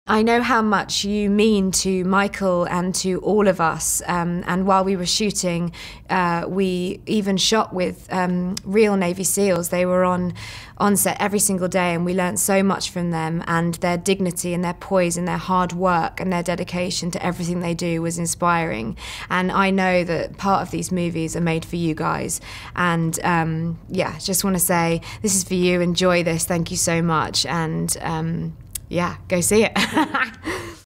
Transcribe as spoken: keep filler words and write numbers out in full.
I know how much you mean to Michael and to all of us, um, and while we were shooting, uh, we even shot with um, real Navy SEALs. They were on, on set every single day, and we learned so much from them, and their dignity and their poise and their hard work and their dedication to everything they do was inspiring. And I know that part of these movies are made for you guys, and um, yeah, just want to say, this is for you, enjoy this, thank you so much, and um, yeah, go see it.